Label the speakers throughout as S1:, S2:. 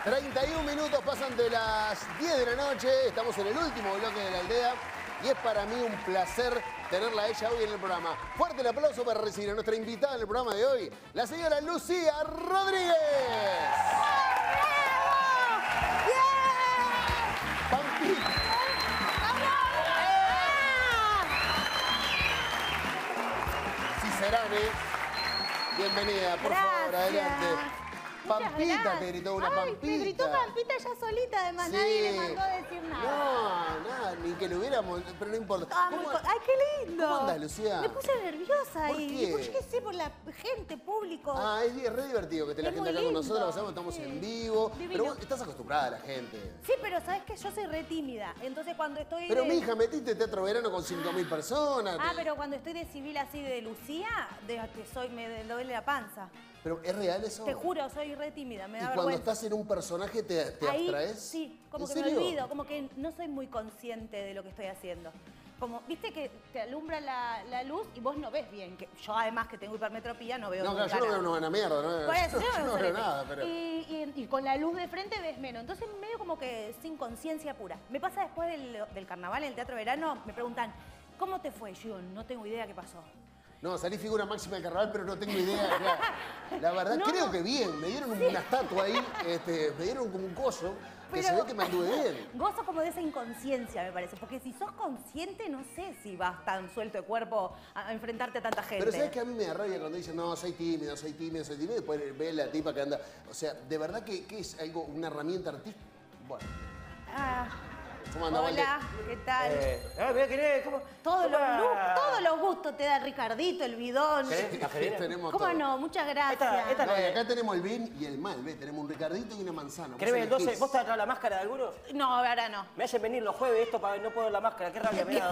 S1: 31 minutos pasan de las 10 de la noche, estamos en el último bloque de la aldea y es para mí un placer tenerla a ella hoy en el programa. Fuerte el aplauso para recibir a nuestra invitada en el programa de hoy, la señora Lucía Rodríguez. Pampita. Cicerane, bienvenida, por favor, adelante. Pampita, te gritó una Pampita.
S2: Me gritó Pampita ya solita, además nadie le mandó a decir nada.
S1: No, nada, ni que lo hubiéramos, pero no importa.
S2: ¡Ay, qué lindo!
S1: ¿Cómo andas, Lucía?
S2: Me puse nerviosa
S1: ¿Por
S2: y
S1: qué?
S2: yo qué sé, por la gente, público.
S1: Ah, es re divertido que esté la
S2: Es
S1: gente
S2: muy
S1: acá con
S2: lindo.
S1: nosotros, pasamos, estamos en vivo.
S2: Divino.
S1: Pero vos estás acostumbrada a la gente.
S2: Sí, pero sabes que yo soy re tímida. Entonces cuando estoy
S1: Pero mija, metiste Teatro Verano con 5.000 personas.
S2: Ah, pero cuando estoy de civil así de Lucía, de que soy, me duele la panza.
S1: Pero ¿es real eso?
S2: Te juro, soy re tímida, me
S1: ¿Y
S2: da
S1: cuando
S2: vergüenza.
S1: estás en un personaje te
S2: Ahí,
S1: abstraes?
S2: sí, como
S1: ¿En
S2: que me
S1: serio?
S2: olvido, como que no soy muy consciente de lo que estoy haciendo. Como, viste que te alumbra la luz y vos no ves bien. Que yo además que tengo hipermetropía no veo
S1: No, claro,
S2: nunca
S1: yo no
S2: nada.
S1: veo una mierda. No,
S2: Por eso,
S1: yo no veo
S2: sorete.
S1: nada, pero...
S2: Y con la luz de frente ves menos. Entonces medio como que sin conciencia pura. Me pasa después del carnaval en el Teatro Verano, me preguntan, ¿cómo te fue? Yo no tengo idea qué pasó.
S1: No, salí figura máxima del carnaval, pero no tengo idea. Claro. La verdad,
S2: No.
S1: creo que bien. Me dieron una estatua ahí, me dieron como un coso, que se ve que me anduve bien.
S2: Gozo como de esa inconsciencia, me parece. Porque si sos consciente, no sé si vas tan suelto de cuerpo a enfrentarte a tanta gente.
S1: Pero ¿sabes que a mí me da rabia cuando dicen, no, soy tímido, soy tímido, soy tímido? Y después ve la tipa que anda... O sea, ¿de verdad que es algo, una herramienta artística? Bueno. ¿Cómo anda,
S2: Hola, ¿qué tal?
S3: Mira, ¿querés? ¿Cómo?
S2: Todos los gustos te da Ricardito, el bidón.
S3: ¿Querés cafeína?
S1: Tenemos
S2: ¿Cómo
S1: todo.
S2: no? Muchas gracias.
S3: Esta
S1: No, y acá tenemos el bien y el mal, ¿ves? Tenemos un Ricardito y una manzana.
S3: ¿Querés ver el 12?
S1: elegís.
S3: ¿Vos te atrás la máscara de alguno?
S2: No, ahora no.
S3: Me hacen venir los jueves esto para no poder la máscara. Qué rabia me da.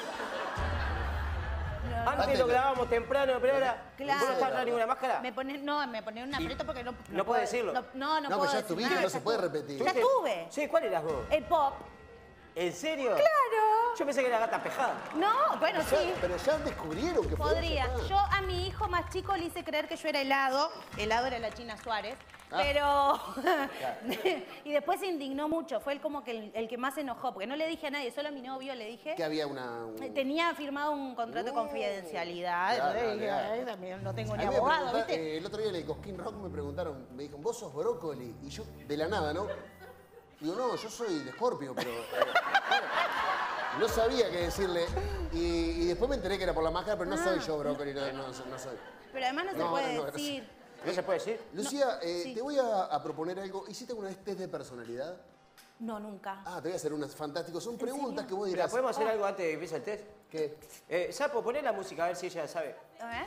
S3: Antes lo grabábamos temprano, pero ahora...
S2: Claro.
S3: ¿Vos no estás atrás de ninguna máscara?
S2: Me ponen un aprieto porque no
S3: no puedo decirlo.
S2: No
S1: No,
S2: puedo
S1: pues ya
S2: decir
S1: estuviste,
S2: nada,
S1: no
S2: ya
S1: se puede
S2: estuve.
S1: repetir.
S2: Ya estuve.
S3: Sí, ¿cuál eras vos?
S2: El pop.
S3: ¿En serio?
S2: Claro.
S3: Yo pensé que era gata pejada.
S2: No, bueno, sí.
S1: Pero ya descubrieron que fue
S2: Podría.
S1: ella.
S2: Yo a mi hijo más chico le hice creer que yo era helado. Helado era la China Suárez.
S1: Ah.
S2: Pero... y después se indignó mucho. Fue él como que el que más se enojó. Porque no le dije a nadie, solo a mi novio le dije...
S1: Que había una...
S2: Tenía firmado un contrato de confidencialidad.
S1: Claro,
S2: Entonces dije,
S1: claro.
S2: "Ay, también no tengo
S1: A
S2: ni
S1: mí me
S2: abogado,
S1: preguntaron,
S2: ¿viste?"
S1: el otro día en el Cosquín Rock me preguntaron, me dijeron, ¿vos sos brócoli? Y yo, de la nada, ¿no? Digo, no, yo soy de Escorpio, pero... bueno, no sabía qué decirle. Y después me enteré que era por la máscara, pero no soy yo brócoli, no soy.
S2: Pero además no se
S1: No,
S2: puede
S1: no,
S2: decir.
S3: ¿No se puede decir?
S1: Lucía,
S2: sí.
S1: te voy a proponer algo. ¿Hiciste alguna vez test de personalidad?
S2: No, nunca.
S1: Ah, te voy a hacer unas fantásticas. Son preguntas
S2: serio?
S1: que vos
S3: Mira,
S1: dirás.
S3: ¿podemos hacer algo antes de que empiece el test?
S1: ¿Qué?
S3: Sapo, poné la música a ver si ella sabe.
S2: A ver.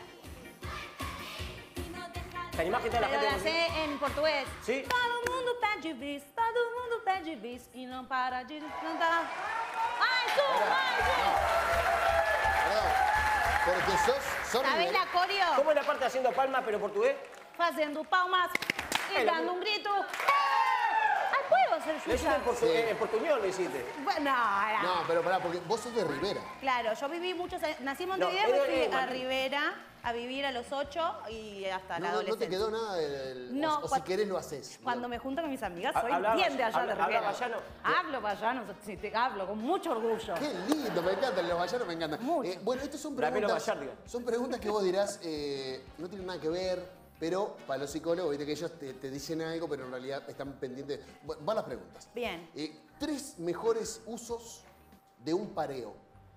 S3: ¿Te animás que toda la
S2: Pero
S3: gente...
S2: la sé en portugués.
S3: Sí.
S2: Todo mundo pede bis, todo mundo pede bis y não para de cantar. Mais
S1: Perdón. Porque sos
S2: ¿Sabés
S1: nivel-
S2: la coreo?
S3: ¿Cómo es la parte haciendo palmas pero portugués?
S2: Fazendo palmas y
S3: Ay,
S2: dando un grito. Ay, ¿puedo hacer
S3: Lo hiciste
S2: yuya?
S3: en portuñol, lo hiciste.
S2: Bueno, no,
S1: No, pero pará, porque vos sos de Rivera.
S2: Claro, yo viví muchos años, nací en
S3: No,
S2: Montevideo, me fui a
S3: bueno.
S2: Rivera a vivir a los 8 y hasta la
S1: No
S2: adolescencia.
S1: te quedó nada del...
S2: No,
S1: o si querés lo haces.
S2: Cuando me junto con mis amigas, soy
S3: Habla
S2: bien de allá
S3: habla-
S2: de
S3: habla
S2: Rivera.
S3: vallano.
S2: Hablo vallano, sí, te hablo con mucho orgullo.
S1: Qué lindo, me encantan los vallanos, me encantan.
S2: Mucho.
S1: Bueno, estas son
S3: Ramiro
S1: preguntas...
S3: Gallardo.
S1: Son preguntas que vos dirás, no tienen nada que ver, pero para los psicólogos, viste que ellos te dicen algo, pero en realidad están pendientes... Bueno, van las preguntas.
S2: Bien.
S1: 3 mejores usos de un pareo.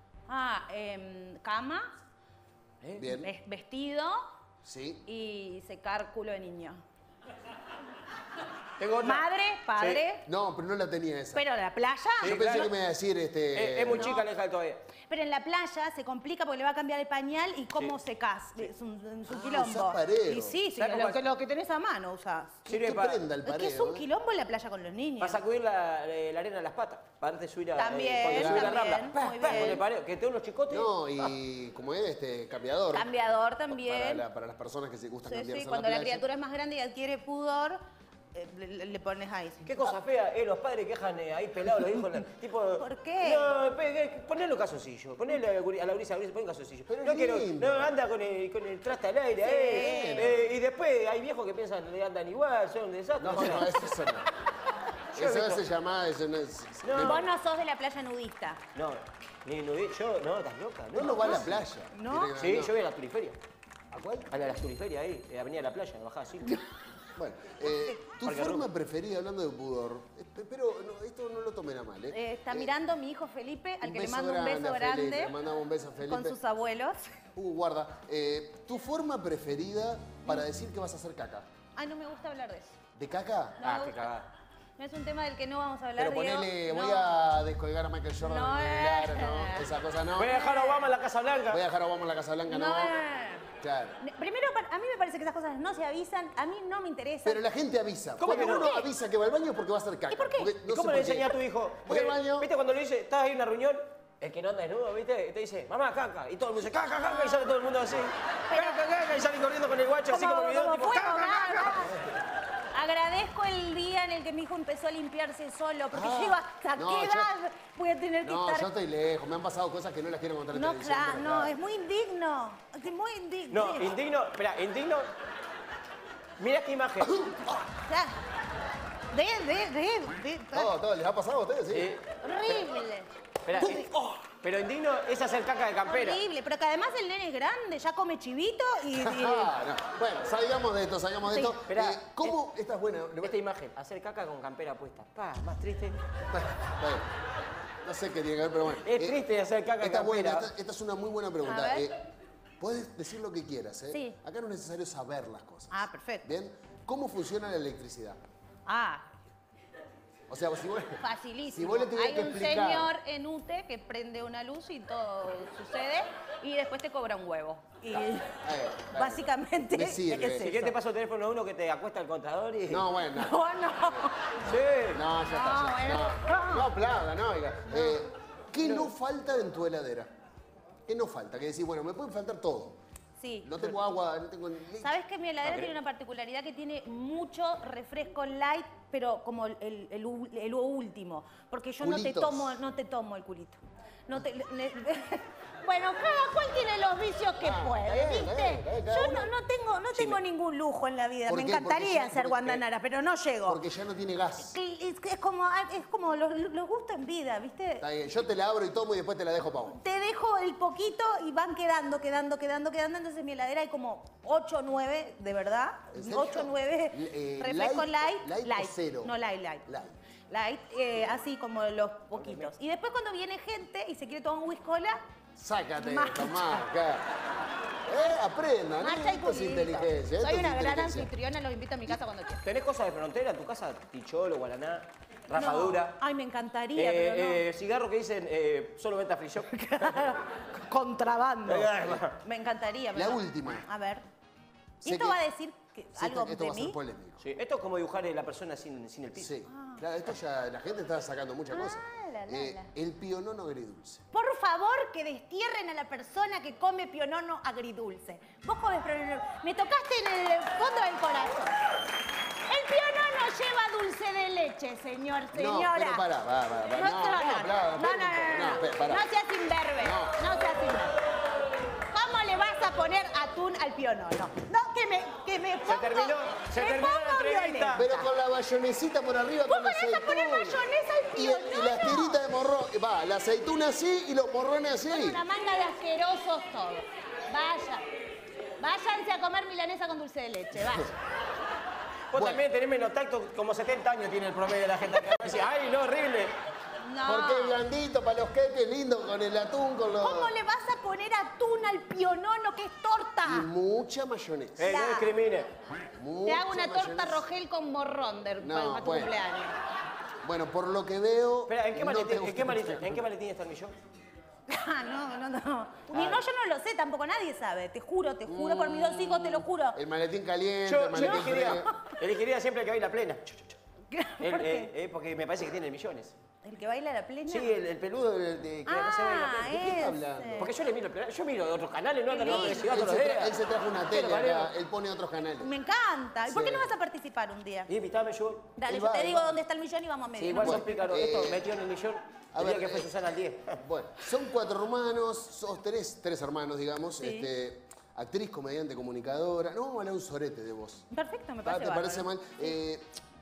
S2: Cama,
S1: Bien.
S2: vestido
S1: Sí.
S2: y secar culo de niño.
S3: Tengo otra.
S2: Madre, padre,
S1: No, pero no la tenía esa.
S2: pero en la playa...
S1: Yo pensé
S3: claro.
S1: que me iba a decir
S3: Es muy chica, Aleja, todavía.
S2: Pero en la playa se complica porque le va a cambiar el pañal y cómo secás. Es un quilombo.
S1: usás pareo.
S2: Y sí,
S3: ¿Sabes
S2: lo
S3: cómo
S2: que tenés a mano usás.
S3: Sirve
S1: ¿Qué
S3: para...
S1: prenda el
S2: Es que
S1: pareo?
S2: es un quilombo en la playa con los niños.
S3: Para sacudir la arena de las patas. Para antes de subir a...
S2: También,
S3: cuando subís la
S2: también,
S3: rambla.
S2: muy
S3: Con
S2: bien.
S3: el pareo. Que tengo unos chicotes.
S1: No, y como es cambiador.
S2: Cambiador también.
S1: Para las personas que se gustan
S2: Sí,
S1: cambiarse
S2: sí,
S1: en
S2: cuando la
S1: playa.
S2: criatura es más grande y adquiere pudor, le pones ahí. Sí.
S3: Qué cosa fea, los padres que dejan ahí pelados los hijos. Tipo,
S2: ¿Por qué?
S3: No, ponelo calzoncillo. Ponele a la brisa, pon un calzoncillo.
S1: Pero
S3: No
S1: es
S3: quiero,
S1: lindo.
S3: no, anda con el traste al aire. Y después hay viejos que piensan que andan igual, son un desastre.
S1: No, eso no.
S3: Yo he
S1: Eso
S3: visto-
S1: se llama... Eso no es...
S3: No.
S2: Vos no sos de la playa nudista.
S3: No, ni nudí. Yo, no, estás loca.
S1: No, no va a la playa.
S2: ¿No?
S3: Sí, yo voy a la turiferia.
S1: ¿A cuál?
S3: A la turiferia ahí, Avenida La Playa, bajada así.
S1: Bueno, tu
S3: Parque
S1: forma
S3: Arroyo.
S1: preferida, hablando de pudor, pero no, esto no lo tomen a mal,
S2: Está mirando mi hijo Felipe, al que le
S1: beso
S2: mando un beso
S1: grande a Felipe,
S2: grande.
S1: le mandamos un beso a Felipe.
S2: Con sus abuelos.
S1: Guarda, tu forma preferida para decir que vas a hacer caca.
S2: Ay, no me gusta hablar de eso.
S1: ¿De caca?
S2: No me
S3: qué
S2: gusta.
S3: cagada.
S2: No es un tema del que no vamos a hablar,
S1: Pero
S2: Diego.
S1: ponele,
S2: No.
S1: voy a descolgar a Michael Jordan
S2: No,
S1: en el celular, ¿no? Esa cosa no.
S3: Voy a dejar a Obama en la Casa Blanca.
S1: Voy a dejar a Obama en la Casa Blanca, no.
S2: No.
S1: Claro.
S2: Primero, a mí me parece que esas cosas no se avisan, a mí no me interesa.
S1: Pero la gente avisa.
S3: ¿Cómo
S1: Cuando
S3: que no?
S1: uno avisa que va al baño es porque va a hacer caca.
S2: ¿Y por qué?
S1: Porque
S3: ¿Y
S1: no
S3: cómo
S1: sé
S3: le
S1: por qué.
S3: enseñás a tu hijo?
S1: Voy al
S3: Porque,
S1: baño.
S3: ¿viste cuando le dice, estás ahí en una reunión? El que no anda desnudo, ¿viste? Te dice, mamá, caca. Y todo el mundo dice, caca, caca. Y sale todo el mundo así. Caca, caca. Y sale corriendo con el guacho así como el video. Tipo,
S2: fuego,
S3: caca, caca.
S2: nada. Agradezco el día en el que mi hijo empezó a limpiarse solo, porque
S1: Ah,
S2: yo digo, ¿hasta
S1: no,
S2: qué
S1: yo-
S2: edad voy a tener que
S1: No,
S2: estar?
S1: yo estoy lejos. Me han pasado cosas que no las quiero contar en
S2: No,
S1: televisión.
S2: claro,
S1: pero
S2: no,
S1: claro.
S2: es muy indigno. Es muy indigno.
S3: No, indigno. Espera, indigno. Mira esta imagen.
S2: Ya.
S1: Todo, ¿les ha pasado a ustedes? Sí.
S2: Horrible.
S3: Espera, pero indigno es hacer caca de campera.
S2: Horrible, pero que además el nene es grande, ya come chivito y...
S1: Ah, no. Bueno, salgamos de esto, salgamos de
S2: Sí,
S1: esto.
S3: espera,
S1: ¿Cómo? Esta es buena.
S3: Esta imagen, hacer caca con campera puesta. Pa, más triste.
S1: Bueno, no sé qué tiene que ver, pero bueno.
S3: Es triste hacer caca
S1: Esta es buena,
S3: campera.
S1: esta es una muy buena pregunta.
S2: A ver.
S1: Puedes decir lo que quieras, ¿eh?
S2: Sí.
S1: Acá no es necesario saber las cosas.
S2: Ah, perfecto.
S1: ¿Bien? ¿Cómo funciona la electricidad?
S2: Ah,
S1: O sea, si vos...
S2: facilísimo.
S1: Si vos le tuvieras
S2: Hay
S1: que
S2: un
S1: explicar-
S2: señor en UTE que prende una luz y todo sucede y después te cobra un huevo. Y básicamente
S1: Me sirve.
S2: es
S3: Si querés
S2: eso.
S3: te paso el teléfono a uno que te acuesta al contador y...
S1: No, bueno. No,
S2: No, no.
S3: Sí.
S1: no, ya está.
S2: No,
S1: ya-
S2: bueno,
S1: no,
S2: no.
S1: no aplauda, no, oiga. ¿Qué no falta en tu heladera? ¿Qué no falta? Que decís, bueno, me puede faltar todo.
S2: Sí.
S1: No tengo agua, no tengo leche.
S2: ¿Sabes que mi heladera
S3: Ok.
S2: tiene una particularidad que tiene mucho refresco light, pero como el último? Porque yo
S1: Culitos.
S2: no te tomo el culito. No te, bueno, cada cual tiene los vicios que puede,
S1: está bien,
S2: ¿viste?
S1: está bien, cada
S2: Yo
S1: uno-
S2: no tengo ningún lujo en la vida.
S1: ¿Por
S2: Me
S1: qué?
S2: encantaría
S1: Porque ya-
S2: ser
S1: porque-
S2: guandanara, pero no llego.
S1: Porque ya no tiene gas.
S2: Es como los gustos en vida, ¿viste?
S1: Está bien, yo te la abro y tomo y después te la dejo para vos.
S2: Te dejo el poquito y van quedando. Entonces en mi heladera hay como 8 o 9, de verdad.
S1: ¿En serio?
S2: 8 o 9 refrescos light.
S1: light o cero.
S2: No, light.
S1: Light.
S2: Así como los poquitos. Y después cuando viene gente y se quiere tomar un whiskola,
S1: Sácate,
S2: Marcha.
S1: tomá, acá. Aprendan,
S2: marcha y
S1: esto es
S2: culito.
S1: inteligencia. esto
S2: Soy
S1: es
S2: una gran
S1: inteligencia.
S2: anfitriona, los invito a mi casa cuando quieran.
S3: ¿Tenés cosas de frontera en tu casa? Ticholo, guaraná, rapadura.
S2: No. Ay, me encantaría, pero
S3: Cigarro que dicen solo venta free shop.
S2: no. Contrabando. Me encantaría.
S1: La
S2: pero-
S1: última.
S2: A ver.
S1: Sé
S2: ¿Y esto
S1: que-
S2: va a decir que
S1: Sí,
S2: algo
S1: esto
S2: de
S1: va a ser
S2: mí?
S1: polémico.
S3: Sí, esto es como dibujar la persona sin el piso.
S1: Sí, claro, esto ya la gente está sacando muchas cosas.
S2: la.
S1: El pionono agridulce.
S2: Por favor, que destierren a la persona que come pionono agridulce. Vos comes pionono. Me tocaste en el fondo del corazón. El pionono lleva dulce de leche, señora.
S1: No, pero pará, va.
S2: No seas imberbe. No seas imberbe. ¿Cómo le vas a poner atún al pionono? No, que me pongo...
S3: terminó la entrevista.
S2: violenta.
S1: Pero con la bayonesita por arriba
S2: ¿Vos
S1: con
S2: me vas a poner
S1: aceituna.
S2: mayonesa al
S1: Y
S2: pionono?
S1: las tiritas de morrón. Va, la aceituna así y los morrones así.
S2: Son una manga de asquerosos todos. Váyanse a comer milanesa con dulce de leche, vaya.
S3: Vos
S1: Bueno.
S3: también tenés menos tacto, como 70 años tiene el promedio de la gente acá. Dice, ay, no, horrible.
S2: No.
S1: Porque es blandito para los queques, lindo con el atún, con los...
S2: ¿Cómo le vas a poner atún al pionono que es torta?
S1: Y mucha mayonesa.
S3: No
S2: Ya.
S3: discrimine.
S2: Te
S1: Mucha
S2: hago una torta
S1: mayonesa.
S2: rogel con morrón
S1: No,
S2: para tu
S1: bueno.
S2: cumpleaños.
S1: Bueno, por lo que veo...
S3: Espera, ¿en qué
S1: no
S3: maletín,
S1: te
S3: ¿en
S1: gusta
S3: qué
S1: mucho.
S3: maletín, ¿en qué maletín está el millón?
S2: Ah, no. Ni no, yo no lo sé, tampoco nadie sabe. Te juro por mis 2 hijos, te lo juro.
S1: El maletín caliente,
S3: Yo
S1: el maletín
S3: elegiría siempre el que baila plena.
S2: ¿Por qué?
S3: Porque me parece que tiene millones.
S2: ¿El que baila la plena?
S3: Sí, el peludo que no se baila plena.
S1: ¿De qué está
S2: ese.
S1: hablando?
S3: Porque yo miro otros canales, no andan en
S2: Qué
S3: otra
S2: lindo.
S3: ciudad
S1: Él
S3: todos los días.
S1: se trajo una
S3: Qué
S1: tele
S3: mareo.
S1: acá, él pone otros canales.
S2: Me encanta. ¿Y por qué
S1: Sí.
S2: no vas a participar un día?
S3: Y invítame yo.
S2: Dale,
S1: Él
S2: yo
S1: va,
S2: te
S1: él
S2: digo
S1: va.
S2: dónde está el millón y vamos a medir.
S3: Sí, igual
S2: ¿no?
S3: son pícaros. Esto metió en el millón
S1: a
S3: el
S1: ver,
S3: día que fue Susana al 10.
S1: Bueno, son 4 hermanos, sos tres hermanos, digamos.
S2: Sí.
S1: Actriz, comediante, comunicadora. No, vamos a hablar un sorete de vos.
S2: Perfecto, me
S1: Ah,
S2: parece
S1: ¿Te parece
S2: bárbaro.
S1: mal?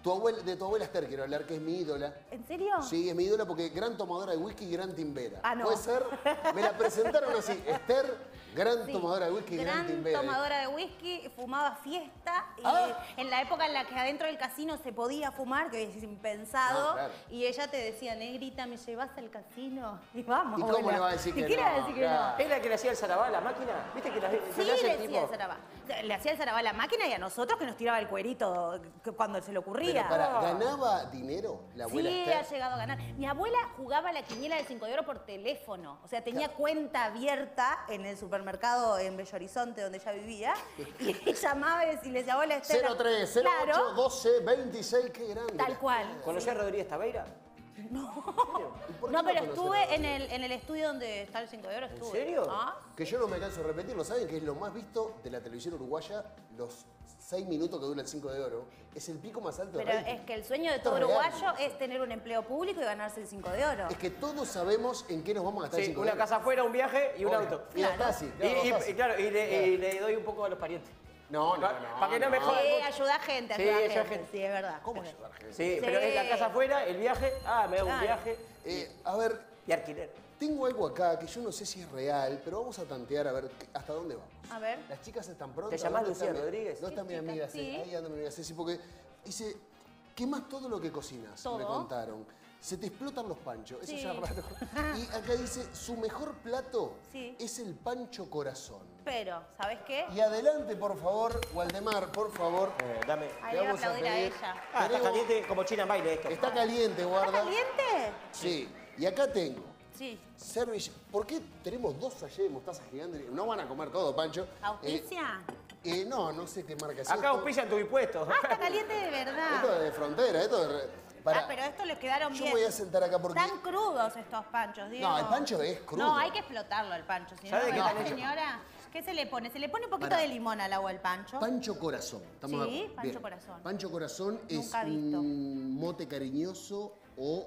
S1: De tu abuela Esther quiero hablar, que es mi ídola.
S2: ¿En serio?
S1: Sí, es mi ídola porque gran tomadora de whisky y gran timbera.
S2: Ah, no.
S1: ¿Puede ser? Me la presentaron así. Esther, gran
S2: Sí.
S1: tomadora de whisky y gran timbera.
S2: Tomadora de whisky, fumaba fiesta. Y
S1: Ah.
S2: en la época en la que adentro del casino se podía fumar, que es impensado.
S1: Ah, claro.
S2: Y ella te decía, negrita, ¿me llevas al casino? Y vamos.
S1: ¿Y cómo
S2: abuela.
S1: le va a decir que
S2: ¿Y qué le va a
S1: no?
S2: decir que
S1: Claro.
S2: no?
S3: ¿Es la que le hacía el zarabá a la máquina? ¿Viste que
S2: Sí,
S3: le hace
S2: le
S3: el
S2: hacía
S3: tipo?
S2: el zarabá. Le hacía el zarabá a la máquina y a nosotros que nos tiraba el cuerito cuando se le ocurría.
S1: Pero ¿ganaba dinero la abuela
S2: Sí,
S1: Esther?
S2: ha llegado a ganar. Mi abuela jugaba a la quiniela del 5 de oro por teléfono. O sea, tenía cuenta abierta en el supermercado en Bello Horizonte, donde ella vivía. Y llamaba y le decía, abuela Esther.
S1: 03, 08,
S2: Claro,
S1: 12, 26, qué grande.
S2: tal cual.
S3: ¿Conocés a Rodríguez Tabeira?
S1: ¿Y por qué
S2: No, pero
S1: conoce
S2: estuve
S1: a
S2: en el estudio donde está el 5 de oro. Estuve.
S3: serio?
S2: ¿Ah?
S1: Que yo no me canso de repetirlo, ¿saben? Que es lo más visto de la televisión uruguaya, los 6 minutos que dura el 5 de oro. Es el pico más alto de
S2: Pero
S1: rating.
S2: es que el sueño de
S1: Esto
S2: todo
S1: es real.
S2: uruguayo es tener un empleo público y ganarse el 5 de oro.
S1: Es que todos sabemos en qué nos vamos a gastar el
S3: Sí,
S1: 5
S3: una
S1: de oro.
S3: casa afuera, un viaje y un
S1: Obvio.
S3: auto.
S1: Y la taxi. claro, taxi.
S3: Y claro, y le doy un poco a los parientes.
S1: No, no, no.
S3: Para que no me jodan
S2: Sí,
S3: mucho.
S2: ayuda a gente,
S3: Sí,
S2: ayuda a
S3: ayuda a
S2: gente.
S3: gente.
S2: Sí, es verdad.
S1: ¿Cómo ayudar gente?
S3: Sí,
S2: Sí.
S3: pero es la casa afuera, el viaje, me hago un
S2: Claro.
S3: viaje
S1: A ver,
S3: y alquiler.
S1: tengo algo acá que yo no sé si es real, pero vamos a tantear a ver hasta dónde vamos.
S2: A ver.
S1: Las chicas están prontas.
S3: ¿Te llamás
S1: ¿Dónde está
S3: Lucía
S1: mi-
S3: Rodríguez?
S1: ¿Dónde está mi
S2: chica?
S1: amiga?
S2: Sí.
S1: Ahí anda mi amiga Ceci, porque dice, quemás todo lo que cocinas,
S2: Todo.
S1: me contaron. Se te explotan los panchos, eso
S2: Sí.
S1: ya es raro. Y acá dice, su mejor plato
S2: Sí.
S1: es el pancho corazón.
S2: Pero, ¿sabes qué?
S1: Y adelante, por favor, Waldemar, por favor.
S3: Dame.
S2: Ahí
S1: Te
S2: le voy a
S1: vamos a
S2: aplaudir a
S1: pedir-
S2: ella.
S3: Está
S1: Tenemos-
S3: caliente como China en baile esto.
S1: Está caliente, guarda.
S2: ¿Está caliente?
S1: Sí. Y acá tengo
S2: Sí.
S1: ¿Por qué tenemos 2 sachets de mostaza gigante? No van a comer todo, Pancho.
S2: ¿Auspicia?
S1: No sé qué marca es
S3: Acá
S1: esto.
S3: auspician tu impuesto.
S2: Ah, está caliente de verdad.
S1: Esto es de frontera, esto es... Para,
S2: Pero estos les quedaron
S1: yo
S2: bien.
S1: me voy a sentar acá porque...
S2: Están crudos estos panchos, Diego.
S1: No, el pancho es crudo.
S2: No, hay que explotarlo el pancho. Si no,
S3: ¿Sabe de qué
S2: ¿verdad,
S3: están hechos?
S2: señora? ¿Qué se le pone? Se le pone un poquito
S1: Pará.
S2: de limón al agua del pancho.
S1: Pancho corazón. ¿Estamos
S2: Sí,
S1: de acuerdo?
S2: pancho
S1: Bien.
S2: corazón.
S1: Pancho corazón es
S2: Nunca visto.
S1: un mote cariñoso o...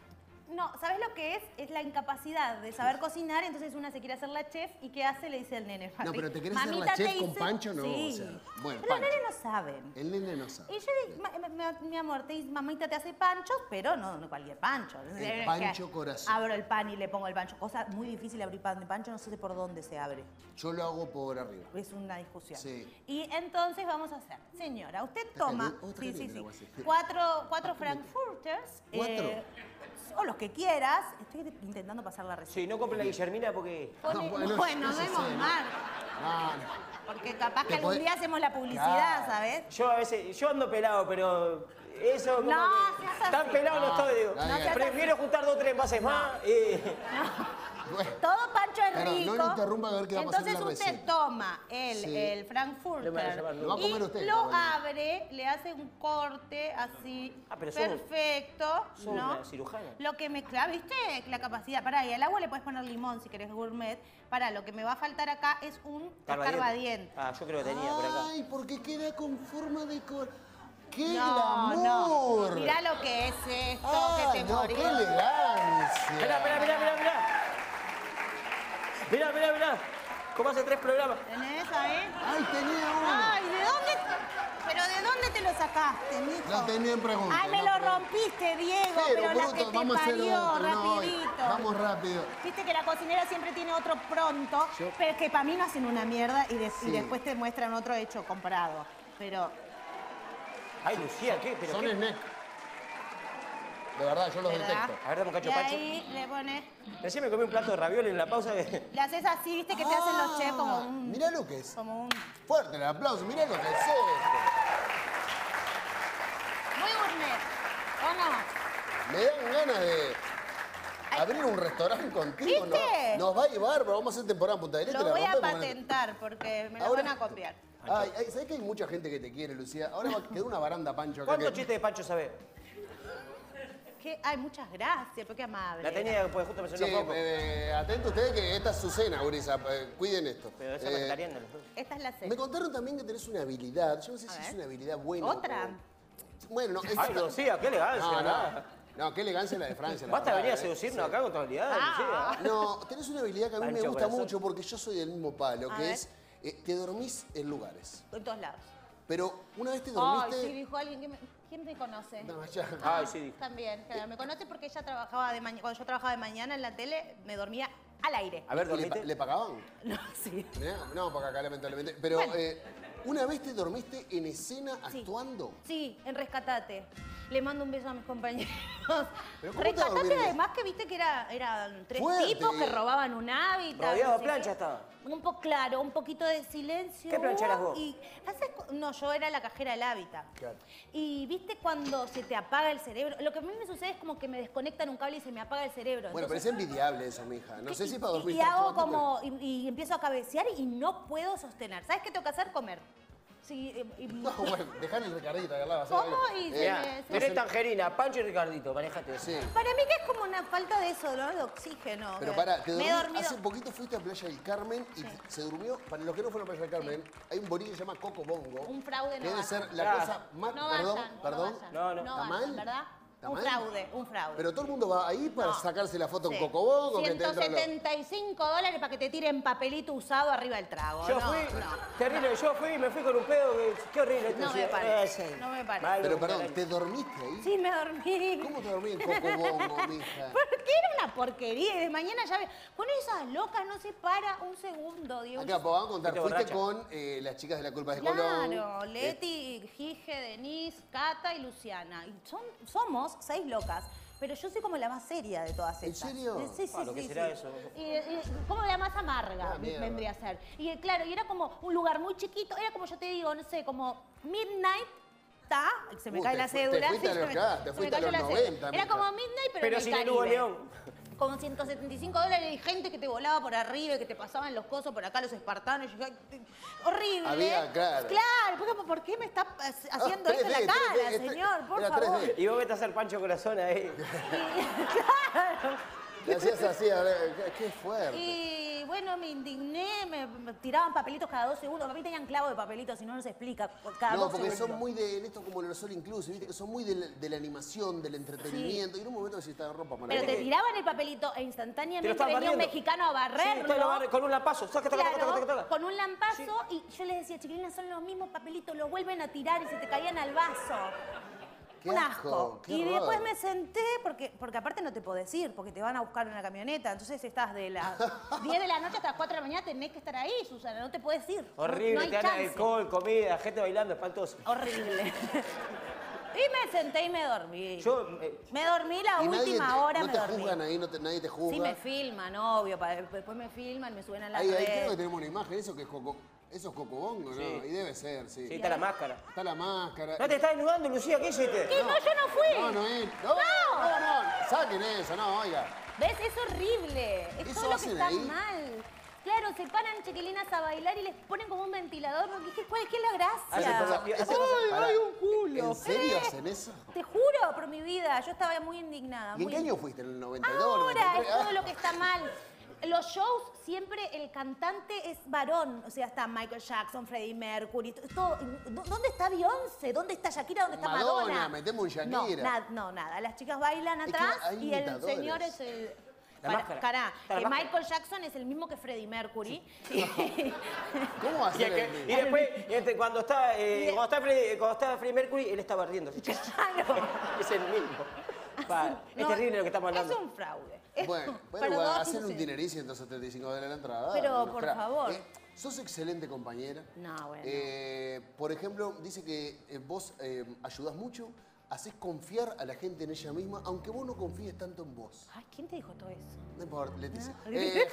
S2: No, ¿sabes lo que es? Es la incapacidad de saber cocinar, entonces una se quiere hacer la chef y ¿qué hace? Le dice el nene.
S1: No, pero ¿te querés hacer
S2: Mamita,
S1: la chef
S2: te
S1: con
S2: hice-
S1: pancho? No,
S2: Sí.
S1: o sea, bueno,
S2: Pero los
S1: pancho.
S2: nenes no saben.
S1: El nene no sabe.
S2: Y yo le digo, mi amor, mamita te hace panchos, pero no cualquier pancho.
S1: El pancho corazón.
S2: Abro el pan y le pongo el pancho. Cosa muy difícil abrir pan de pancho, no sé por dónde se abre.
S1: Yo lo hago por arriba.
S2: Es una discusión.
S1: Sí.
S2: Y entonces vamos a hacer. Señora, usted toma
S1: caliente, está caliente el agua, sí.
S2: cuatro frankfurters.
S1: ¿Cuatro?
S2: O los que quieras. Estoy intentando pasar la receta.
S3: Sí, no compre la Guillermina porque...
S2: Pone-
S1: bueno,
S2: bueno,
S1: eso
S2: vemos
S1: sí.
S2: mal.
S1: No, no.
S2: Porque capaz que
S1: Te
S2: algún
S1: podés-
S2: día hacemos la publicidad,
S1: Claro.
S2: ¿sabes?
S3: Yo a veces, yo ando pelado, pero eso como
S2: No,
S3: que
S2: seas así.
S3: tan pelado no estoy, digo.
S1: No seas
S3: Prefiero juntar 2 o 3 envases más y...
S1: Bueno,
S2: Todo pancho es
S1: Pero no
S2: rico.
S1: le interrumpa a ver qué vamos a hacer
S2: Entonces
S1: en la
S2: usted
S1: receta.
S2: toma
S1: Sí.
S2: el Frankfurter
S3: Le van a llevar,
S1: lo va a comer usted,
S2: y lo
S1: Carolina.
S2: abre, le hace un corte así
S3: pero somos-
S2: perfecto,
S3: somos
S2: ¿no?
S3: una cirujana.
S2: Lo que me, claro, ¿viste? La capacidad. Pará, y al agua le puedes poner limón si querés gourmet. Pará, lo que me va a faltar acá es un escarbadiente.
S3: Ah, yo creo que tenía por acá.
S1: Ay, porque queda con forma de cor... ¡Qué
S2: No,
S1: glamour!
S2: no. Mirá lo que es esto,
S1: Ay,
S2: que te
S1: no,
S2: morís.
S1: qué elegancia.
S3: Mirá, mirá, mirá, mirá, mirá. Mirá, mirá, mirá. Como hace 3 programas.
S2: ¿Tenés ahí?
S1: Ay, tenía uno.
S2: Ay, ¿de dónde? ¿Pero de dónde te lo sacaste, mijo?
S1: Lo tenía en pregunta.
S2: Ay, me lo rompiste, Diego, pero la que te
S1: vamos a hacer
S2: parió,
S1: otro. No,
S2: rapidito.
S1: vamos rápido.
S2: Viste que la cocinera siempre tiene otro pronto, pero que para mí no hacen una mierda y, y
S1: Sí.
S2: después te muestran otro hecho comprado. Pero,
S3: Ay, Lucía, ¿qué? ¿Pero
S1: Son
S3: qué?
S1: snack. De verdad, yo los
S2: ¿verdad?
S1: detecto.
S3: A ver, dame un cacho
S2: y
S3: de pancho.
S2: ahí le pones,
S3: Recién me comí un plato de ravioli en la pausa que...
S2: le haces así, viste que te hacen los chefs como un...
S1: Mirá lo que es.
S2: Como un...
S1: Fuerte el aplauso, mirá lo que es esto.
S2: Muy gourmet, ¿o no?
S1: Me dan ganas de abrir un restaurante contigo.
S2: ¿Viste?
S1: Nos va a llevar, pero vamos a hacer temporada en Punta del Este.
S2: Lo
S1: la
S2: voy a
S1: rompemos.
S2: patentar porque me lo
S1: Ahora-
S2: van a copiar.
S1: Ay, ¿sabés que hay mucha gente que te quiere, Lucía? Ahora quedó una baranda Pancho acá.
S3: ¿Cuántos
S1: que-
S3: chistes de Pancho sabés?
S2: Ay, muchas gracias, pero qué amable.
S3: La tenía, pues justo me
S1: Sí,
S3: sonó poco.
S1: atento ustedes que esta es su cena, Gurisa. Cuiden esto.
S3: Pero esa
S1: Eh,
S3: vegetariana.
S2: Esta es la
S1: Me
S2: cena.
S1: contaron también que tenés una habilidad. Yo no sé
S2: A
S1: si
S2: ver.
S1: es una habilidad buena.
S2: ¿Otra?
S1: o- Bueno, no.
S3: Ay, Lucía, qué elegancia.
S1: No,
S3: ¿verdad?
S1: no, qué elegancia la de Francia. la
S3: Basta
S1: verdad,
S3: venir a
S1: ¿eh?
S3: seducirnos
S1: Sí.
S3: acá con tu habilidad,
S2: Ah.
S3: Lucía.
S1: No, tenés una habilidad que a mí me
S3: Pancho
S1: gusta
S3: Corazón.
S1: mucho porque yo soy del mismo palo,
S2: A
S1: que
S2: ver.
S1: es te dormís en lugares.
S2: En todos lados.
S1: Pero una vez te
S2: Ay,
S1: dormiste.
S2: sí, dijo alguien que me... ¿Quién me conoce?
S1: No, ya.
S3: Ay, sí, dijo.
S2: También, claro, me conoce porque ella trabajaba de mañana. Cuando yo trabajaba de mañana en la tele, me dormía al aire.
S3: A ver,
S1: ¿Y
S3: dormite.
S1: le pagaban?
S2: No, sí.
S1: Mirá, no, porque acá lamentablemente. Pero
S2: Bueno.
S1: una vez te dormiste en escena
S2: Sí.
S1: actuando.
S2: Sí, en Rescatate. Le mando un beso a mis compañeros.
S1: ¿Pero cómo te
S2: Rescatate
S1: dormís?
S2: además que viste que eran tres
S1: Fuerte.
S2: tipos que robaban un hábitat.
S3: Rodeado
S2: no
S3: de
S2: sé
S3: plancha
S2: qué.
S3: estaba.
S2: Un poco, claro, un poquito de silencio.
S3: ¿Qué plancha eras vos?
S2: Y, no, yo era la cajera del hábitat.
S1: Claro.
S2: Y viste cuando se te apaga el cerebro. Lo que a mí me sucede es como que me desconectan un cable y se me apaga el cerebro.
S1: Bueno, pero es
S2: Entonces,
S1: envidiable eso, mija. No sé si para dormir
S2: y hago
S1: tanto,
S2: como, y empiezo a cabecear y no puedo sostener. ¿Sabes qué tengo que hacer? Comer. Sí,
S1: No, bueno, dejar el Ricardito ahí al lado. así,
S2: ¿Cómo?
S1: ahí.
S2: Y
S3: Mirá,
S2: se
S3: tenés Tangerina, Pancho y Ricardito, manejate.
S1: Sí.
S2: Para mí que es como una falta de eso, ¿no? De oxígeno.
S1: Pero pará,
S2: Me he dormido.
S1: hace poquito fuiste a Playa del Carmen y
S2: Sí.
S1: se durmió. Para los que no fueron a Playa del Carmen, hay un boliche que se llama Coco Bongo.
S2: Un fraude,
S1: que
S2: no
S1: debe
S2: vayan.
S1: ser la
S3: Claro.
S1: cosa más.
S2: No
S1: perdón,
S2: vayan,
S1: perdón.
S2: no vayan.
S3: No, no.
S2: No
S1: ¿Está
S2: vayan,
S1: mal?
S2: ¿verdad?
S1: ¿Está
S2: Un
S1: mal?
S2: fraude, un fraude.
S1: Pero todo el mundo va ahí para
S2: No.
S1: sacarse la foto en
S2: Sí.
S1: Coco Bongo. Que te entra lo-
S2: $175 para que te tiren papelito usado arriba del trago.
S3: Yo
S2: no,
S3: fui,
S2: no.
S3: terrible, yo fui y me fui con un pedo, qué horrible.
S2: No me parece, no me parece.
S3: Malo,
S1: Pero perdón,
S3: carajo.
S1: ¿te dormiste ahí?
S2: Sí, me dormí.
S1: ¿Cómo te dormí en Coco Bongo, mija?
S2: Porque era una porquería y de mañana ya ve. Con esas locas no se para un segundo, Dios.
S1: Acá, pues vamos a contar.
S3: Fuiste
S1: Fuiste
S3: borracha.
S1: con las chicas de la culpa de Colón.
S2: Claro, Leti, Gige, Denise, Cata y Luciana. Y somos 6 locas, pero yo soy como la más seria de todas
S1: ¿En
S2: estas.
S1: serio?
S2: Sí, sí,
S3: Ah, lo que
S2: sí.
S3: será
S2: sí.
S3: eso.
S2: Y como la más amarga
S1: Ah, mierda.
S2: vendría a ser. Y claro, y era como un lugar muy chiquito, era como yo te digo, no sé, como Midnight. ¿Está? Se me cae
S1: te
S2: la
S1: fu-
S2: cédula.
S1: te fuiste
S2: sí,
S1: a los
S2: se
S1: acá, te
S2: se me
S1: fuiste a
S2: cayó
S1: los
S2: la cédula.
S1: 90,
S2: Era
S1: mija.
S2: como Midnight, pero
S3: Pero
S2: en
S3: sin
S2: el
S3: el Hugo
S2: Caribe.
S3: León.
S2: Con $175 y gente que te volaba por arriba y que te pasaban los cosos por acá, los espartanos. Y yo, horrible.
S1: Había, claro.
S2: Claro, porque, ¿por qué me está haciendo esto en la
S1: 3D,
S2: cara,
S1: 3D,
S2: señor? Por
S1: era
S2: favor.
S1: 3D.
S3: Y vos vete a hacer Pancho Corazón ahí.
S2: Claro.
S1: Le hacías así, a ver, qué fuerte.
S2: Y bueno, me indigné, me tiraban papelitos cada 2 segundos. Para mí tenían clavo de papelitos, si no, no se explica. Cada
S1: No,
S2: 2
S1: porque
S2: segundos.
S1: son muy de en esto como los All Inclusive, viste que son muy de la animación, del entretenimiento. Y en un momento si está ropa para
S2: Pero te
S3: que-
S2: tiraban el papelito e
S3: Te lo
S2: instantáneamente
S3: estaban
S2: venía un
S3: barriendo.
S2: mexicano a barrerlo.
S3: Sí, te lo barre con un lampazo. Saca, taca, taca, taca, taca,
S2: Claro,
S3: taca.
S2: con un lampazo y yo les decía, chiquilinas, son los mismos papelitos, los vuelven a tirar y se te caían al vaso.
S1: Qué
S2: Un
S1: asco,
S2: asco.
S1: qué
S2: Y
S1: horror.
S2: después me senté, porque aparte no te podés ir, porque te van a buscar en una camioneta. Entonces estás de las 10 de la noche hasta las 4 de la mañana, tenés que estar ahí, Susana, no te puedes ir. No-
S3: Horrible,
S2: no hay
S3: te dan
S2: chance.
S3: alcohol, comida, gente bailando, espantoso.
S2: Horrible. Y me senté y me dormí.
S3: Yo,
S2: Me dormí la
S1: Y nadie
S2: última
S1: te,
S2: hora,
S1: no
S2: me
S1: te
S2: dormí.
S1: juzgan ahí, nadie te juzga.
S2: Sí, me filman, obvio. Después me filman, me suben a la
S1: Ahí
S2: red.
S1: creo que tenemos una imagen, eso que es Coco. Eso es Coco Bongo, ¿no?
S3: Sí.
S1: Y debe ser, sí.
S3: sí, está la máscara.
S1: Está la máscara.
S3: ¿No te estás desnudando, Lucía? ¿Qué hiciste?
S2: ¿Qué? No, yo no fui.
S1: No, no es. No, saquen eso, no, oiga.
S2: ¿Ves? Es horrible. Es
S1: ¿Eso
S2: todo lo que
S1: hacen
S2: está
S1: ahí?
S2: mal. Claro, se paran chiquilinas a bailar y les ponen como un ventilador. Porque dije, ¿cuál es la
S3: Hacen
S2: gracia?
S3: cosas- hacen cosas-
S1: Pará,
S3: ¡Ay,
S2: un culo!
S1: ¿En serio hacen eso?
S2: Te juro, por mi vida. Yo estaba muy indignada.
S1: ¿Y en
S2: muy
S1: qué año fuiste? ¿En el 92?
S2: Ahora
S1: 93?
S2: es todo lo que está mal. Los shows siempre el cantante es varón, o sea, está Michael Jackson, Freddie Mercury, todo. ¿Dónde está Beyoncé? ¿Dónde está Shakira? ¿Dónde está
S1: Madonna,
S2: Madonna?
S1: metemos un
S2: No,
S1: Shakira.
S2: no, nada. Las chicas bailan
S1: Es que
S2: atrás
S1: hay
S2: y el
S1: imitadores.
S2: señor es el...
S3: La máscara.
S2: Cará,
S3: Está la
S2: que
S3: máscara.
S2: Michael Jackson es el mismo que Freddie Mercury.
S1: ¿Cómo va a
S3: Y,
S1: ser
S3: es que- y después, cuando está Freddie Mercury, él está barriendo. así. Es el mismo. Va, es
S2: No,
S3: terrible lo que estamos hablando.
S2: Es un fraude.
S1: Bueno,
S2: Perdón,
S1: igual, hacen un
S2: sí.
S1: dinerín $175 de la entrada.
S2: Pero,
S1: no,
S2: por
S1: espera.
S2: favor.
S1: Sos excelente compañera.
S2: No, bueno.
S1: Por ejemplo, dice que vos ayudás mucho, haces confiar a la gente en ella misma, aunque vos no confíes tanto en vos.
S2: Ay, ¿quién te dijo todo eso?
S1: No importa, Leticia.
S2: Ah.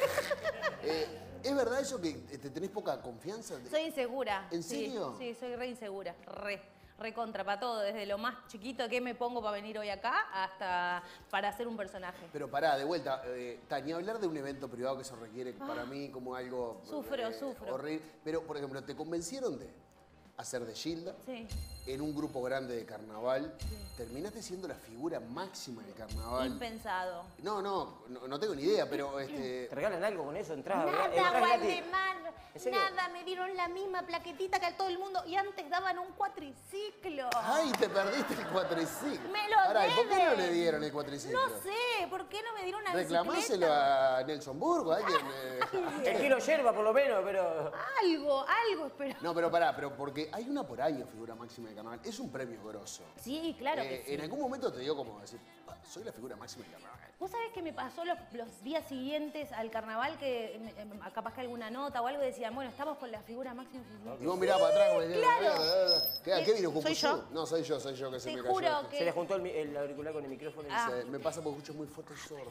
S1: ¿Es verdad eso que te tenés poca confianza?
S2: Soy insegura.
S1: ¿En
S2: Sí,
S1: serio?
S2: Sí, soy re insegura. Re contra para todo, desde lo más chiquito que me pongo para venir hoy acá hasta para hacer un personaje.
S1: Pero pará, de vuelta, Tania, hablar de un evento privado que eso requiere para mí como algo
S2: Sufro, sufro.
S1: horrible. Pero, por ejemplo, ¿te convencieron de hacer de Gilda
S2: Sí.
S1: en un grupo grande de carnaval? Terminaste siendo la figura máxima del carnaval.
S2: Impensado.
S1: No tengo ni idea, pero
S3: ¿Te regalan algo con eso? ¿Entrada?
S2: Nada,
S3: ¿Entrada gratis?
S2: Waldemar.
S3: ¿En serio?
S2: Nada, me dieron la misma plaquetita que a todo el mundo y antes daban un cuatriciclo.
S1: ¡Ay, te perdiste el cuatriciclo!
S2: Me lo
S1: Pará, ¿y por qué no
S2: deben.
S1: le dieron el cuatriciclo?
S2: No sé, ¿por qué no me dieron una
S1: Reclamáselo
S2: bicicleta?
S1: a Nelson Burgo, a alguien.
S3: El kilo yerba, por lo menos, pero...
S2: Algo, espero.
S1: No, pero pará, pero porque hay una por año figura máxima de de carnaval. Es un premio grosso.
S2: Sí, claro que sí.
S1: En algún momento te dio como decir, soy la figura máxima del carnaval.
S2: ¿Vos sabés qué me pasó los días siguientes al carnaval? Que capaz que alguna nota o algo decían, bueno, estamos con la figura máxima.
S1: Y vos mirabas para atrás como diciendo,
S2: Claro.
S1: ¿Qué vino?
S2: ¿Soy yo?
S1: No, soy yo que se
S2: Te
S1: me cayó.
S2: juro que-
S3: Se le juntó el auricular con el micrófono y
S1: Me pasa porque escucho muy fuerte y sordo.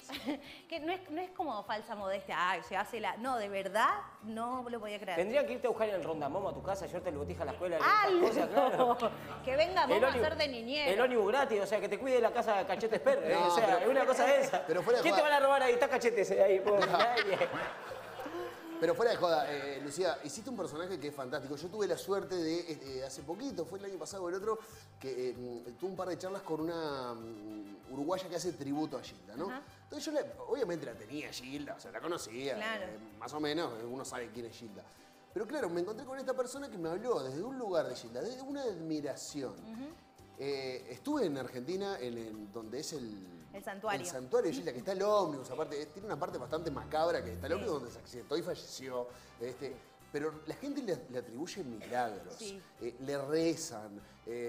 S2: que no es como falsa modestia, ay, se hace la... No, de verdad, no lo podía creer.
S3: Tendrían que irte a buscar en el Rondamomo a tu casa, llevarte el botija a la escuela.
S2: ¡Ah,
S3: esas cosas, claro.
S2: Que venga vos a
S3: ómnibus-
S2: hacer de niñera.
S3: El ómnibus gratis, o sea, que te cuide la casa de Cachetes Per.
S1: No,
S3: o sea,
S1: pero-
S3: es una cosa de esa.
S1: pero fuera de
S3: ¿Quién te
S1: joda.
S3: van a robar ahí? Está Cachetes ahí, pobre. Nadie.
S1: Pero fuera de joda, Lucía, hiciste un personaje que es fantástico. Yo tuve la suerte de, hace poquito, fue el año pasado o el otro, que tuve un par de charlas con una uruguaya que hace tributo a Gilda, ¿no?
S2: Ajá.
S1: Entonces yo obviamente la tenía Gilda, o sea, la conocía,
S2: Claro.
S1: más o menos, uno sabe quién es Gilda. Pero claro, me encontré con esta persona que me habló desde un lugar de Gilda, desde una admiración. Estuve en Argentina, donde es el
S2: santuario.
S1: El santuario de Gilda, que está el ómnibus, aparte, tiene una parte bastante macabra, que está el ómnibus donde se accidentó y falleció. Pero la gente le atribuye milagros,
S2: Sí.
S1: Le rezan.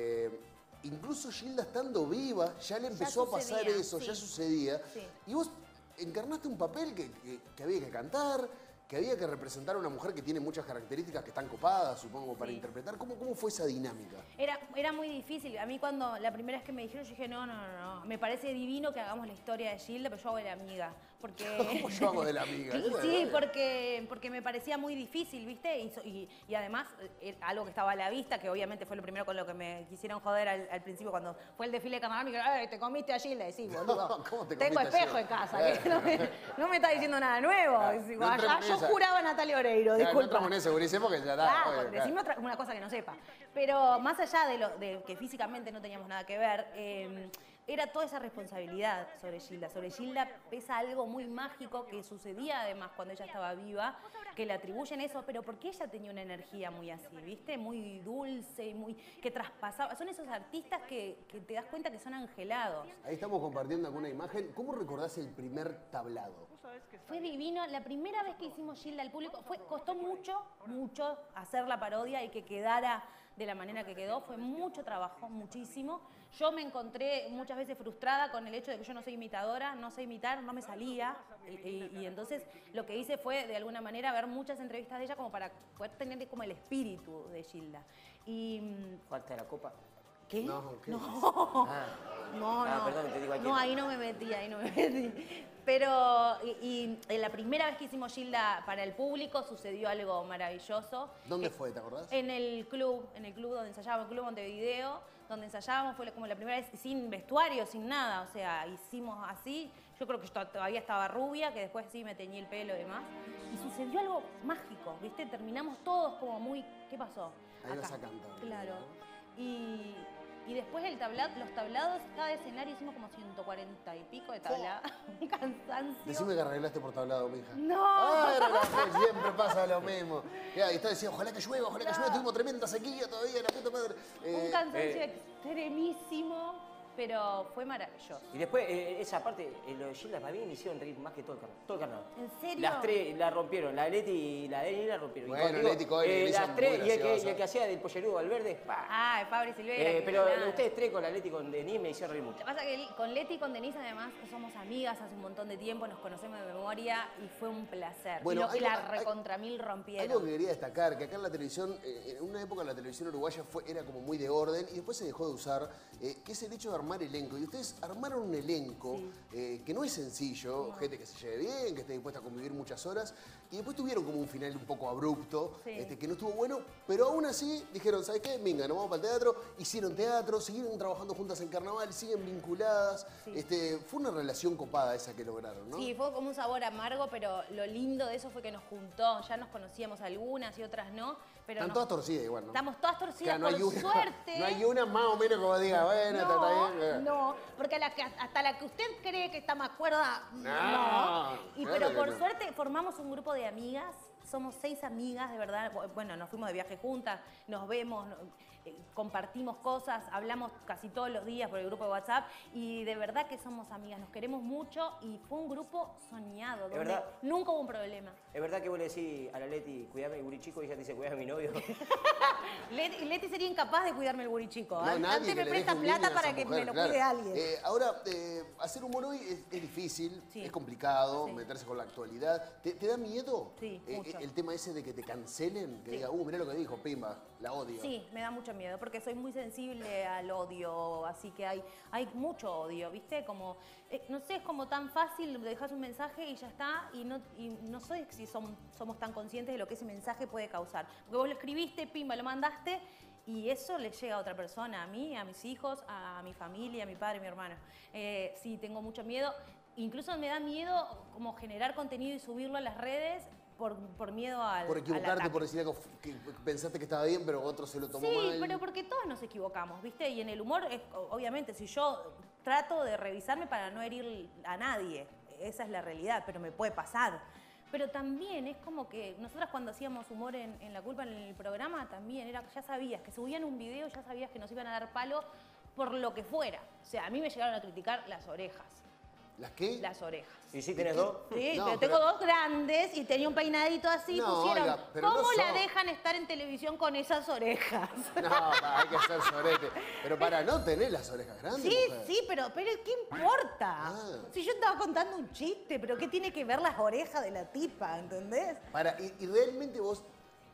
S1: Incluso Gilda estando viva, ya le empezó a pasar
S2: sucedía,
S1: eso,
S2: sí.
S1: ya sucedía.
S2: Sí.
S1: Y vos encarnaste un papel que había que cantar, que había que representar a una mujer que tiene muchas características que están copadas, supongo, para
S2: Sí.
S1: interpretar. ¿Cómo fue esa dinámica?
S2: Era muy difícil. A mí cuando la primera vez que me dijeron, yo dije, no. Me parece divino que hagamos la historia de Gilda, pero yo hago de la amiga. Porque...
S1: ¿Cómo yo hago de la amiga?
S2: Sí, porque me parecía muy difícil, ¿viste? Y además, algo que estaba a la vista, que obviamente fue lo primero con lo que me quisieron joder al principio, cuando fue el desfile de carnaval, me dijeron, te comiste a Gilda. Y sí, boludo.
S1: ¿Cómo te
S2: Tengo
S1: comiste a
S2: espejo en
S1: Gilda?
S2: casa, que no me está diciendo nada nuevo.
S1: No entremos en
S2: Yo
S1: esa.
S2: juraba a Natalia Oreiro,
S1: No
S2: disculpa.
S1: entramos en ese, Ulises, porque ya está.
S2: Ah, decime una cosa que no sepa. Pero más allá de que físicamente no teníamos nada que ver, era toda esa responsabilidad sobre Gilda. Sobre Gilda pesa algo muy mágico que sucedía además cuando ella estaba viva, que le atribuyen eso, pero porque ella tenía una energía muy así, ¿viste? Muy dulce, que traspasaba. Son esos artistas que te das cuenta que son angelados.
S1: Ahí estamos compartiendo alguna imagen. ¿Cómo recordás el primer tablado?
S2: Fue divino. La primera vez que hicimos Gilda al público, costó mucho hacer la parodia y que quedara de la manera que quedó. Fue mucho trabajo, muchísimo. Yo me encontré muchas veces frustrada con el hecho de que yo no soy imitadora, no sé imitar, no me salía. Y entonces lo que hice fue, de alguna manera, ver muchas entrevistas de ella como para poder tener como el espíritu de Gilda.
S3: Falta la copa.
S2: ¿Qué?
S1: No, ¿qué?
S2: No.
S3: Perdón, te digo aquí.
S2: No, ahí no me metí. Pero, y en la primera vez que hicimos Gilda para el público sucedió algo maravilloso.
S1: ¿Dónde fue, te acordás?
S2: En el club donde ensayábamos, el Club Montevideo, donde ensayábamos, fue como la primera vez sin vestuario, sin nada. O sea, hicimos así. Yo creo que yo todavía estaba rubia, que después sí me teñí el pelo y demás. Y sucedió algo mágico, ¿viste? Terminamos todos como muy... ¿Qué pasó?
S1: Ahí vas a cantar.
S2: Claro. Y después los tablados, cada escenario hicimos como 140 y pico de tablados. Un cansancio.
S1: Decime que arreglaste por tablado, mija.
S2: No.
S1: Ah, siempre pasa lo mismo. Y está diciendo, ojalá que llueva, tuvimos tremenda sequía todavía, la puta madre.
S2: Un cansancio extremísimo, pero fue maravilloso.
S3: Y después, esa parte, lo de Gilda para mí me hicieron reír más que todo el carnaval.
S2: ¿En serio?
S3: Las tres la rompieron, la Leti y la Deni la rompieron.
S1: Bueno,
S3: Y contigo,
S1: Leti Cohen, ella
S3: las
S1: es
S3: tres,
S1: muy
S3: y el
S1: graciosa.
S3: que hacía del pollerudo Valverde, ¡pah!
S2: Ah, Fabri Silvera.
S3: Pero
S2: claro.
S3: ustedes tres con la Leti y con Denis me hicieron reír mucho.
S2: Lo que pasa es que con Leti y con Denise además somos amigas hace un montón de tiempo, nos conocemos de memoria y fue un placer.
S1: Bueno,
S2: y la
S1: algo-
S2: recontra mil rompieron.
S1: Algo que quería destacar, que acá en la televisión, en una época la televisión uruguaya era como muy de orden y después se dejó de usar, que es el hecho de armar elenco. Y ustedes armaron un elenco que no es sencillo, gente que se lleve bien, que esté dispuesta a convivir muchas horas, y después tuvieron como un final un poco abrupto, que no estuvo bueno, pero aún así dijeron, ¿sabes qué? Venga, nos vamos para el teatro, hicieron teatro, siguieron trabajando juntas en carnaval, siguen vinculadas. Fue una relación copada esa que lograron, ¿no?
S2: Sí, fue como un sabor amargo, pero lo lindo de eso fue que nos juntó. Ya nos conocíamos algunas y otras no, pero
S1: Están todas torcidas igual, ¿no?
S2: estamos todas torcidas,
S1: Claro,
S2: por suerte.
S1: No hay una más o menos como diga, bueno, está bien.
S2: No, porque hasta la que usted cree que está más cuerda, no.
S1: Claro
S2: Pero
S1: que
S2: por
S1: no.
S2: suerte formamos un grupo de amigas, somos 6 amigas, de verdad. Bueno, nos fuimos de viaje juntas, nos vemos. compartimos cosas, hablamos casi todos los días por el grupo de WhatsApp y de verdad que somos amigas, nos queremos mucho y fue un grupo soñado, donde
S3: verdad?
S2: nunca hubo un problema.
S3: ¿Es verdad que vos le decís a la Leti, cuidame el gurichico, y ella te dice, cuidame a mi novio?
S2: Leti sería incapaz de cuidarme el gurichico.
S1: No, nadie
S2: Antes
S1: que
S2: me
S1: le
S2: presta
S1: deje un
S2: plata
S1: niño a
S2: para
S1: esa
S2: que
S1: mujer,
S2: me lo
S1: claro.
S2: cuide alguien.
S1: Ahora, hacer humor hoy es difícil,
S2: Sí.
S1: es complicado,
S2: Sí.
S1: meterse con la actualidad. ¿Te da miedo?
S2: Sí, mucho.
S1: El tema ese de que te cancelen, que
S2: Sí.
S1: diga, mirá lo que dijo, pimba, la odio.
S2: Sí, me da mucho miedo porque soy muy sensible al odio, así que hay mucho odio, ¿viste? Como, no sé, es como tan fácil, dejas un mensaje y ya está, y no sé si somos tan conscientes de lo que ese mensaje puede causar. Porque vos lo escribiste, pimba, lo mandaste, y eso le llega a otra persona, a mí, a mis hijos, a mi familia, a mi padre, a mi hermano. Sí, tengo mucho miedo. Incluso me da miedo como generar contenido y subirlo a las redes por miedo al
S1: Por equivocarte,
S2: ataque.
S1: por decir algo que pensaste que estaba bien, pero otro se lo tomó
S2: Sí,
S1: mal.
S2: pero porque todos nos equivocamos, ¿viste? Y en el humor, obviamente, si yo trato de revisarme para no herir a nadie, esa es la realidad, pero me puede pasar. Pero también es como que nosotras cuando hacíamos humor en La Culpa en el programa, también era, ya sabías que subían un video, ya sabías que nos iban a dar palo por lo que fuera. O sea, a mí me llegaron a criticar las orejas.
S1: ¿Las qué?
S2: Las orejas.
S3: ¿Y si tenés dos?
S2: Sí,
S1: No,
S2: pero
S1: pero-
S2: tengo dos grandes y tenía un peinadito así,
S1: No,
S2: pusieron,
S1: oiga, pero
S2: ¿cómo
S1: no
S2: la
S1: son-
S2: dejan estar en televisión con esas orejas?
S1: No, hay que ser sorete. Pero para no tener las orejas grandes,
S2: Sí,
S1: mujer.
S2: sí, pero ¿qué importa?
S1: Ah.
S2: Si yo estaba contando un chiste, pero ¿qué tiene que ver las orejas de la tipa, entendés?
S1: Y realmente vos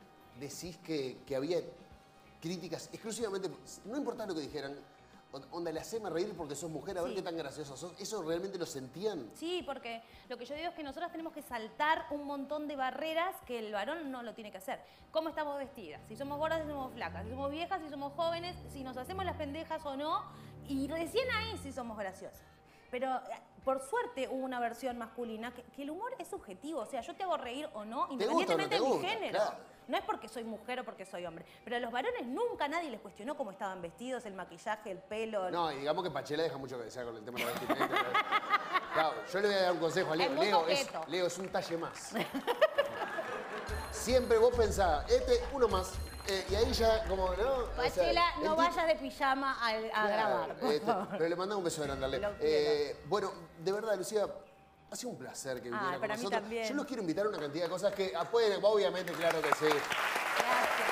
S1: decís que había críticas exclusivamente, no importa lo que dijeran, onda, le haceme reír porque sos mujer, a ver
S2: Sí.
S1: qué tan graciosa sos. ¿Eso realmente lo sentían?
S2: Sí, porque lo que yo digo es que nosotras tenemos que saltar un montón de barreras que el varón no lo tiene que hacer. ¿Cómo estamos vestidas? Si somos gordas, si somos flacas, si somos viejas, si somos jóvenes, si nos hacemos las pendejas o no, y recién ahí sí somos graciosas. Pero por suerte hubo una versión masculina que el humor es subjetivo, o sea, yo te hago reír o no, independientemente
S1: te
S2: de mi
S1: gusta,
S2: género.
S1: claro.
S2: No es porque soy mujer o porque soy hombre. Pero a los varones nunca nadie les cuestionó cómo estaban vestidos, el maquillaje, el pelo.
S1: No, y digamos que Pachela deja mucho que desear con el tema de la vestimenta. Claro, yo le voy a dar un consejo a Leo.
S2: Es muy coqueto.
S1: Leo es un talle más. Siempre vos pensás, uno más. Y ahí ya como, ¿no? O sea,
S2: Pachela,
S1: el
S2: no
S1: tipo-
S2: vayas de pijama a grabar. por favor.
S1: Pero le mandamos un beso grande a Leo.
S2: Lo quiero.
S1: Bueno, de verdad, Lucía, ha sido un placer que viniera con
S2: para mí
S1: nosotros.
S2: también.
S1: Yo los quiero invitar a una cantidad de cosas que pueden, obviamente, claro que sí.
S2: Gracias.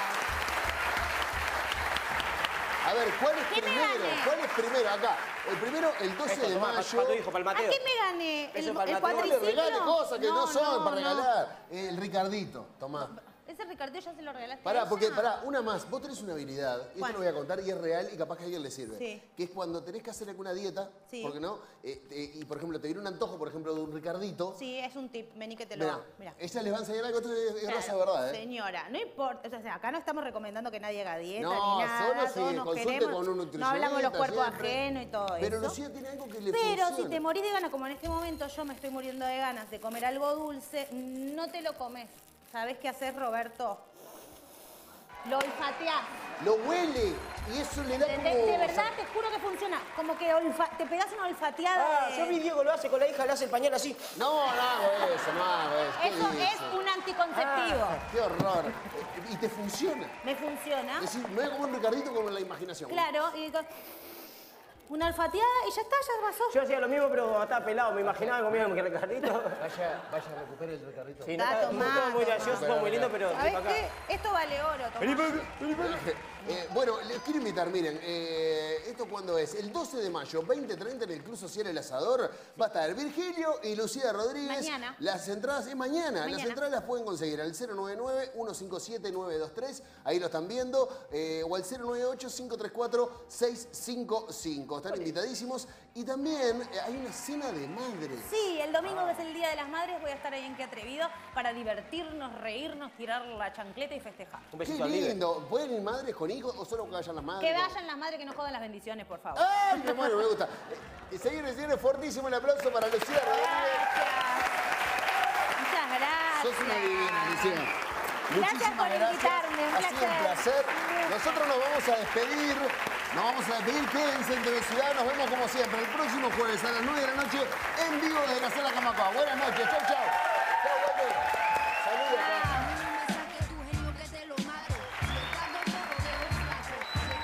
S1: A ver, ¿cuál es
S2: ¿Qué me
S1: primero?
S2: gané?
S1: ¿Cuál es primero? Acá. El primero, el 12
S3: Esto,
S1: de
S3: tomá,
S1: mayo.
S3: para tu hijo, para el
S2: ¿A
S3: Mateo.
S2: qué me gané?
S3: Eso
S2: ¿El,
S3: para
S2: el
S3: el Mateo.
S1: No le
S2: cuadriciclo?
S1: regales cosas que no son para
S2: no.
S1: regalar. El Ricardito, tomá.
S2: Ese Ricardillo ya se lo regalaste. a
S1: Pará,
S2: ella?
S1: porque, una más. Vos tenés una habilidad, y esto
S2: ¿Cuál?
S1: lo voy a contar y es real y capaz que a alguien le sirve.
S2: Sí.
S1: Que es cuando tenés que hacer alguna dieta,
S2: Sí.
S1: porque no, y por ejemplo, te viene un antojo, por ejemplo, de un Ricardito.
S2: Sí, es un tip. Vení que te lo
S1: Mirá,
S2: hago. Mirá.
S1: ella les va a enseñar algo, esto es
S2: Claro,
S1: raza verdad, ¿eh?
S2: Señora, no importa, o sea, acá no estamos recomendando que nadie haga dieta
S1: No,
S2: ni nada,
S1: solo si
S2: todos nos
S1: consulte
S2: queremos,
S1: con un
S2: no
S1: nutricionista.
S2: hablamos de los cuerpos
S1: siempre.
S2: ajenos y todo
S1: Pero
S2: eso.
S1: Lucía tiene algo que le
S2: Pero
S1: funciona.
S2: si te morís de ganas, como en este momento yo me estoy muriendo de ganas de comer algo dulce, no te lo comes. ¿Sabés qué haces, Roberto? Lo olfateás.
S1: Lo huele y eso le da como...
S2: De verdad, te juro que funciona. Como que te pegás una olfateada.
S3: Ah,
S2: de-
S3: yo vi Diego lo hace con la hija, le hace el pañal así.
S1: No hago eso, no hago eso. ¿Qué
S2: Eso
S1: dice?
S2: es un anticonceptivo.
S1: Qué horror. Y te funciona.
S2: Me funciona.
S1: Es decir, me voy a comer un Ricardito con la imaginación.
S2: Claro, y una olfateada y ya está, ya pasó.
S3: Yo hacía lo mismo, pero estaba pelado. Me imaginaba que comía mi Ricardito.
S1: Vaya a recuperar el Ricardito.
S3: Sí,
S2: Está
S3: no,
S2: tomado,
S3: todo muy gracioso,
S2: tomado.
S3: todo muy lindo, pero
S2: ¿Sabés
S3: vengo acá.
S2: qué? Esto vale oro, Tomás.
S1: Bueno, les quiero invitar, miren, ¿esto cuándo es? El 12 de mayo, 20:30 en el Club Social El Asador, va a estar Virgilio y Lucía Rodríguez.
S2: Mañana.
S1: Las entradas es mañana. Las
S2: Mañana.
S1: entradas las pueden conseguir al 099-157-923, ahí lo están viendo, o al 098-534-655. Están invitadísimos. Y también hay una cena de madres.
S2: Sí, el domingo que es el Día de las Madres voy a estar ahí en Qué Atrevido para divertirnos, reírnos, tirar la chancleta y festejar.
S3: Un
S1: Qué
S3: besito al libre.
S1: lindo. ¿Pueden ir madres con hijos o solo que vayan las madres?
S2: Que vayan las madres que no jodan las bendiciones, por favor.
S1: ¡Ay, qué bueno! Me gusta. Señores y señores, fuertísimo el aplauso para Lucía Rodríguez.
S2: Gracias. Muchas gracias.
S1: Sos una divina, Lucía.
S2: Gracias
S1: Muchísimas
S2: por invitarme, un
S1: Ha sido un placer. Nosotros nos vamos a despedir. Quédense en Ciudad. Nos vemos como siempre el próximo jueves a las 9 de la noche en vivo desde la Sala Camacua. Buenas noches. Chau, chau. Chau, Walter. Saludos.
S4: Un mensaje tu genio que te lo madre. Si estás dormido, dejo un flaco.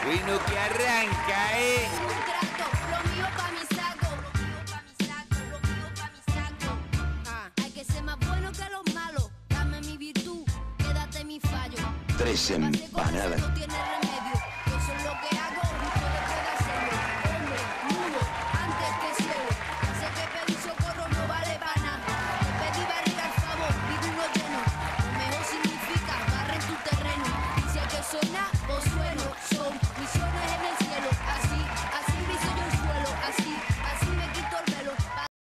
S4: Bueno, que arranca, ¿eh?
S5: Un trato, lo mío pa' mi saco. Lo mío pa' mi saco. Hay que ser más bueno que los malos. Dame mi virtud, quédate mi fallo.
S4: 3 empanadas